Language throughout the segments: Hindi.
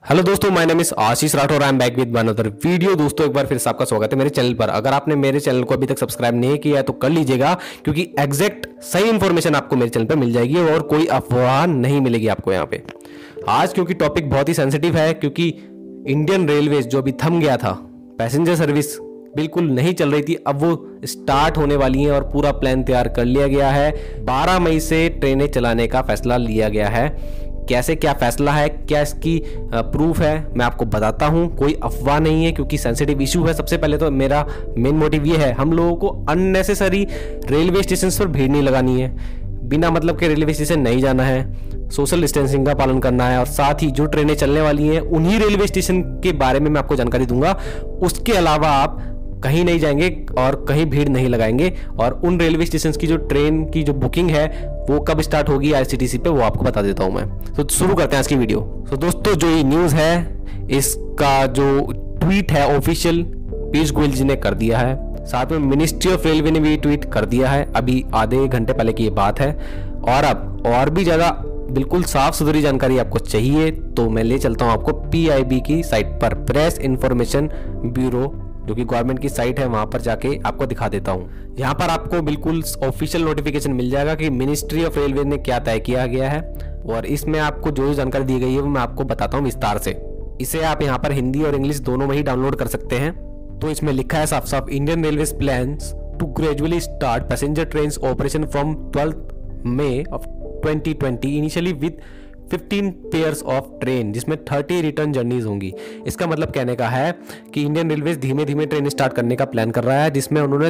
हेलो दोस्तों, my name is Ashish Rathore. I am back with one other video. दोस्तों, एक बार फिर से आपका स्वागत है मेरे चैनल पर। अगर आपने मेरे चैनल को अभी तक सब्सक्राइब नहीं किया है तो कर लीजिएगा, क्योंकि एग्जैक्ट सही इंफॉर्मेशन आपको मेरे चैनल पर मिल जाएगी और कोई अफवाह नहीं मिलेगी आपको यहाँ पे। आज क्योंकि टॉपिक बहुत ही सेंसिटिव है, क्योंकि इंडियन रेलवेज जो अभी थम गया था, पैसेंजर सर्विस बिल्कुल नहीं चल रही थी, अब वो स्टार्ट होने वाली है और पूरा प्लान तैयार कर लिया गया है। 12 मई से ट्रेनें चलाने का फैसला लिया गया है। कैसे क्या फैसला है, क्या इसकी प्रूफ है, मैं आपको बताता हूं। कोई अफवाह नहीं है, क्योंकि सेंसिटिव इशू है। सबसे पहले तो मेरा मेन मोटिव ये है, हम लोगों को अननेसेसरी रेलवे स्टेशन पर भीड़ नहीं लगानी है, बिना मतलब के रेलवे स्टेशन नहीं जाना है, सोशल डिस्टेंसिंग का पालन करना है, और साथ ही जो ट्रेनें चलने वाली हैं उन्हीं रेलवे स्टेशन के बारे में मैं आपको जानकारी दूंगा। उसके अलावा आप कहीं नहीं जाएंगे और कहीं भीड़ नहीं लगाएंगे। और उन रेलवे स्टेशन की जो ट्रेन की जो बुकिंग है वो कब स्टार्ट होगी आईआरसीटीसी पे, वो आपको बता देता हूं मैं। तो शुरू करते हैं आज की वीडियो। तो दोस्तों, जो ये न्यूज़ है इसका जो ट्वीट है ऑफिशियल पीयूष गोयल जी ने कर दिया है, साथ में मिनिस्ट्री ऑफ रेलवे ने भी ट्वीट कर दिया है। अभी आधे घंटे पहले की ये बात है। और अब और भी ज़्यादा बिल्कुल साफ सुथरी जानकारी आपको चाहिए तो मैं ले चलता हूँ आपको पीआईबी की साइट पर, प्रेस इंफॉर्मेशन ब्यूरो, जो कि गवर्नमेंट की साइट है, वहां पर जाके आपको दिखा देता हूं। यहां पर आपको बिल्कुल ऑफिशियल नोटिफिकेशन मिल जाएगा कि मिनिस्ट्री ऑफ रेलवे ने क्या तय किया गया है, और इसमें आपको जो जानकारी दी गई है वो मैं आपको बताता हूं विस्तार से। इसे आप यहां पर हिंदी और इंग्लिश दोनों में ही डाउनलोड कर सकते हैं। तो इसमें लिखा है साफ साफ, Indian railway plans to gradually start passenger train operation from 12 May of 2020 initially with 15 pairs of train, जिसमें 30 रिटर्न जर्नीज होंगी। इसका मतलब कहने का है कि इंडियन रेलवे धीमे धीमे ट्रेन स्टार्ट करने का प्लान कर रहा है, जिसमें उन्होंने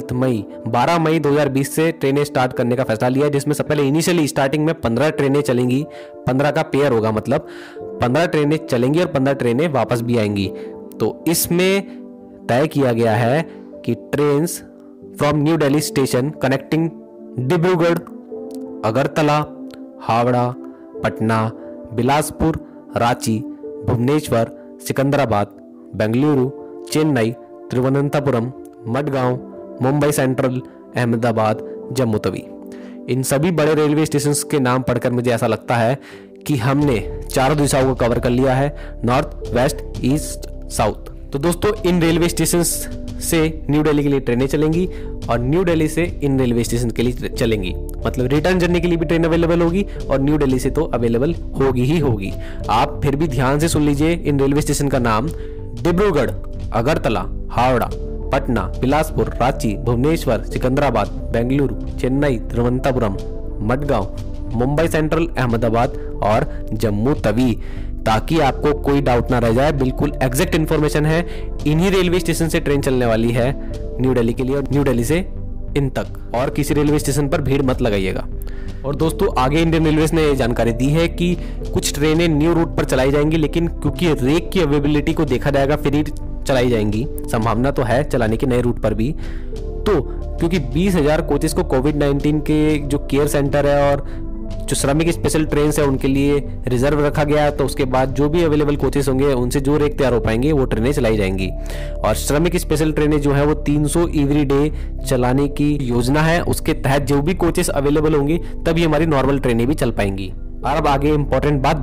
12 मई 2020 से ट्रेनें स्टार्ट करने का फैसला लिया है। जिसमें सबसे पहले इनिशियली स्टार्टिंग में 15 ट्रेनें चलेंगी, 15 का पेयर होगा, मतलब 15 ट्रेनें चलेंगी और 15 ट्रेनें वापस भी आएंगी। तो इसमें तय किया गया है कि train from New Delhi station connecting Dibrugarh, Agartala, Howrah, Patna, Bilaspur, Ranchi, Bhubaneswar, Secunderabad, Bengaluru, Chennai, Thiruvananthapuram, Madgaon, Mumbai central, Ahmedabad, Jammu Tawi, इन सभी बड़े रेलवे स्टेशंस के नाम पढ़कर मुझे ऐसा लगता है कि हमने चारों दिशाओं को कवर कर लिया है, नॉर्थ, वेस्ट, ईस्ट, साउथ। तो दोस्तों, इन रेलवे स्टेशंस से न्यू दिल्ली के लिए ट्रेनें चलेंगी और न्यू दिल्ली से इन रेलवे स्टेशन के लिए चलेंगी, मतलब रिटर्न जर्नी के लिए भी ट्रेन अवेलेबल होगी और न्यू दिल्ली से तो अवेलेबल होगी ही होगी। आप फिर भी ध्यान से सुन लीजिए, इन रेलवे स्टेशन का नाम डिब्रूगढ़, अगरतला, हावड़ा, पटना, बिलासपुर, रांची, भुवनेश्वर, सिकंदराबाद, बेंगलुरु, चेन्नई, तिरुवनंतपुरम, मडगांव, मुंबई सेंट्रल, अहमदाबाद और जम्मू तवी, ताकि आपको कोई डाउट ना रह जाए। बिल्कुल एग्जैक्ट इन्फॉर्मेशन है। इन्हीं रेलवे स्टेशन से ट्रेन चलने वाली है न्यू दिल्ली के लिए और न्यू दिल्ली से इन तक, और किसी रेलवे स्टेशन पर भीड़ मत लगाइएगा। और दोस्तों, आगे इंडियन रेलवेज ने ये जानकारी दी है कि कुछ ट्रेनें न्यू रूट पर चलाई जाएंगी, लेकिन क्योंकि रेक की अवेलेबिलिटी को देखा जाएगा फिर ही चलाई जाएंगी। संभावना तो है चलाने की नए रूट पर भी। तो क्योंकि 20,000 कोचेस को कोविड-19 के जो केयर सेंटर है और जो श्रमिक स्पेशल ट्रेन है उनके लिए रिजर्व रखा गया, तो उसके बाद जो भी अवेलेबल कोचेस होंगे उनसे जो रेक तैयार हो पाएंगे वो ट्रेनें चलाई जाएंगी। और श्रमिक स्पेशल ट्रेनें जो है वो 300 एवरी डे चलाने की योजना है। उसके तहत जो भी कोचेस अवेलेबल होंगी तभी हमारी नॉर्मल ट्रेनें भी चल पाएंगी। और अब आगे इंपॉर्टेंट बात,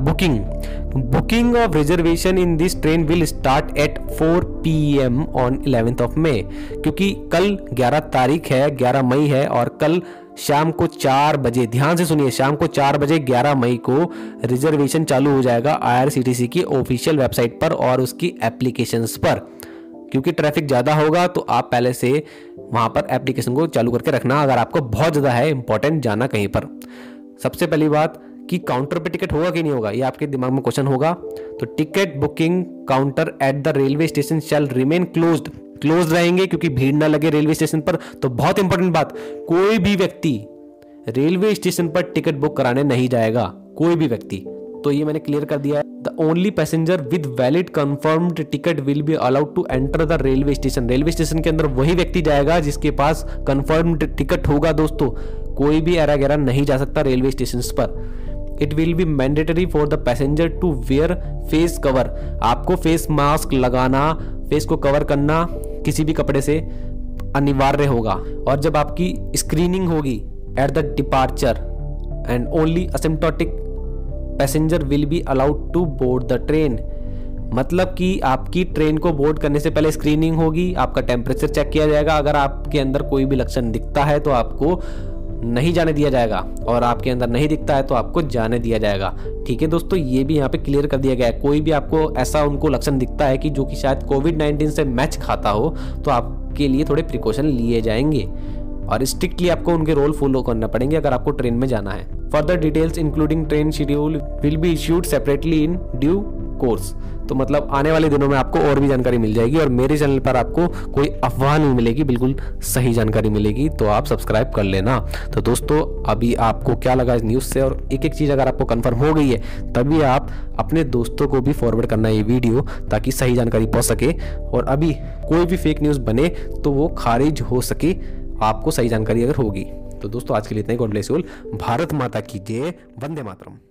booking of reservation in this train will start at 4 PM on 11th of May, क्योंकि कल 11 तारीख है, 11 मई है, और कल शाम को 4 बजे, ध्यान से सुनिए, शाम को 4 बजे 11 मई को रिजर्वेशन चालू हो जाएगा आईआरसीटीसी की ऑफिशियल वेबसाइट पर और उसकी एप्लीकेशंस पर। क्योंकि ट्रैफिक ज़्यादा होगा तो आप पहले से वहां पर एप्लीकेशन को चालू करके रखना, अगर आपको बहुत ज़्यादा है इंपॉर्टेंट जाना कहीं पर। सबसे पहली बात कि काउंटर पे टिकट होगा कि नहीं होगा, ये आपके दिमाग में क्वेश्चन होगा। तो ticket booking counter at the railway station shall remain close रहेंगे, क्योंकि भीड़ ना लगे रेलवे स्टेशन पर। तो बहुत इंपॉर्टेंट बात, कोई भी व्यक्ति रेलवे स्टेशन पर टिकट बुक कराने नहीं जाएगा, कोई भी व्यक्ति। तो ये मैंने क्लियर कर दिया है। The only passenger with valid confirmed ticket will be allowed to enter the railway station. Railway station के अंदर वही व्यक्ति जाएगा जिसके पास कंफर्म्ड टिकट होगा। दोस्तों, कोई भी एरा गैरा नहीं जा सकता रेलवे स्टेशन पर। It will be mandatory for the passenger to wear face cover. आपको फेस मास्क लगाना, फेस को कवर करना किसी भी कपड़े से अनिवार्य होगा। और जब आपकी स्क्रीनिंग होगी at the departure and only asymptotic passenger will be allowed to board the train. मतलब कि आपकी ट्रेन को बोर्ड करने से पहले स्क्रीनिंग होगी, आपका टेम्परेचर चेक किया जाएगा, अगर आपके अंदर कोई भी लक्षण दिखता है तो आपको नहीं जाने दिया जाएगा, और आपके अंदर नहीं दिखता है तो आपको जाने दिया जाएगा। ठीक है दोस्तों, ये भी यहाँ पे क्लियर कर दिया गया है। कोई भी आपको ऐसा उनको लक्षण दिखता है कि जो कि शायद कोविड-19 से मैच खाता हो, तो आपके लिए थोड़े प्रिकॉशन लिए जाएंगे और स्ट्रिक्टली आपको उनके रोल फॉलो करना पड़ेंगे अगर आपको ट्रेन में जाना है। Further details including train schedule will be issued separately in due course. तो मतलब आने वाले दिनों में आपको और भी जानकारी मिल जाएगी, और मेरे चैनल पर आपको कोई अफवाह नहीं मिलेगी, बिल्कुल सही जानकारी मिलेगी, तो आप सब्सक्राइब कर लेना। तो दोस्तों, अभी आपको क्या लगा इस न्यूज़ से, और एक एक चीज़ अगर आपको कंफर्म हो गई है तभी आप अपने दोस्तों को भी फॉरवर्ड करना ये वीडियो, ताकि सही जानकारी पहुँच सके, और अभी कोई भी फेक न्यूज़ बने तो वो खारिज हो सके, आपको सही जानकारी अगर होगी। तो दोस्तों, आज के लिए इतना ही। God bless you all. Bharat माता की जय। वंदे मातरम।